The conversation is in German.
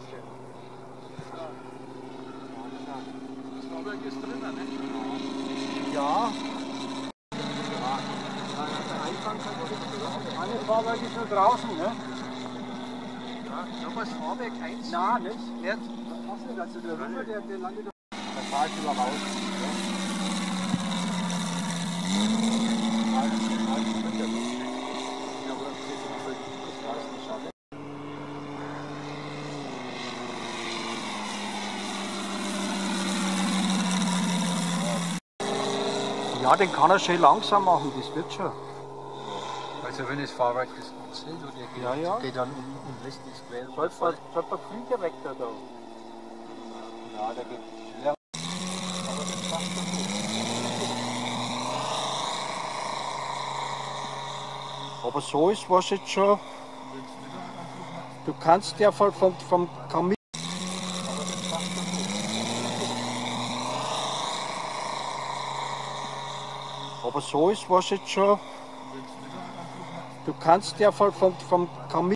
Das Fahrwerk ist drinnen, ne? Ja. Eine Fahrwerk ist nur draußen, ne? Ja, nochmal das Fahrwerk 1. Nein, nicht. Nicht. Passt nicht, also der Rüber, der landet. Da fahr ich lieber raus. Ja, den kann er schön langsam machen, das wird schon. Also wenn das Fahrwerk das anzählt und er geht, Ja, ja. geht dann und lässt nichts quer. Schaut der Flieger weg da. Ja, der geht schneller. Aber das passt schon gut. Aber so ist was jetzt schon. Du kannst ja vom Kamin. Aber so ist was jetzt schon. Du kannst ja vom Kamin.